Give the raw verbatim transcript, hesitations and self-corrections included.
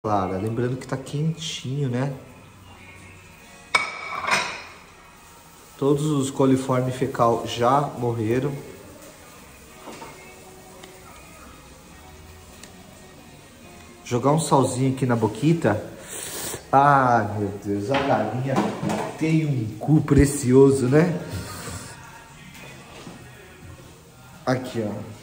Clara, lembrando que tá quentinho, né? Todos os coliformes fecal já morreram. Jogar um salzinho aqui na boquita. Ah, meu Deus, a galinha tem um cu precioso, né? Aqui, ó.